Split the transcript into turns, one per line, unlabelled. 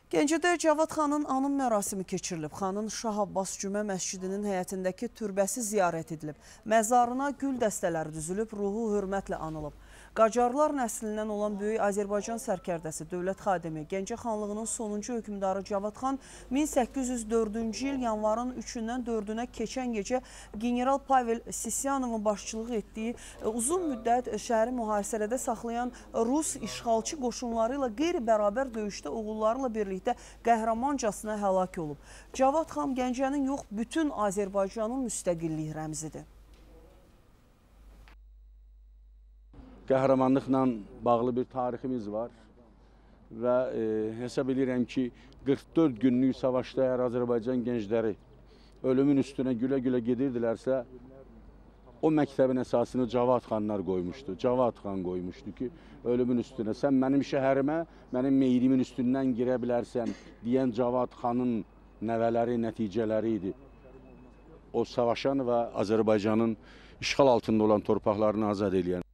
Gəncədə Cavad xanın anım mərasimi keçirilib. Xanın Şah Abbas Cümə məscidinin həyətindəki türbəsi ziyarət edilib. Məzarına gül dəstələri düzülüb, ruhu hörmətlə anılıb. Qacarlar nəslindən olan böyük Azərbaycan sərkərdəsi, dövlət xadimi, Gəncə xanlığının sonuncu hökmdarı Cavad xan 1804-cü il yanvarın 3-dən 4-ünə keçən gecə General Pavel Sisyanovun başçılıq etdiyi uzun müddət şəhəri mühasirədə saxlayan Rus işğalçı qoşunları ilə qeyri-bərabər döyüşdə oğullarıyla birlikdə qəhrəmancasına həlak olub. Cavad xan Gəncənin yox, bütün Azərbaycanın müstəqillik rəmzidir.
Qəhrəmanlıqla bağlı bir tariximiz var və hesab edirəm ki, 44 günlük savaşda əgər Azərbaycan gəncləri ölümün üstünə gülə-gülə gedirdilərsə, o məktəbin əsasını Cavad xanlar qoymuşdu. Cavad xan qoymuşdu ki, ölümün üstünə sən mənim şəhərimə, mənim meyrimin üstündən girə bilərsən deyən Cavad xanın nəvələri, nəticələri idi. O savaşan və Azərbaycanın işğal altında olan torpaqlarını azad edən.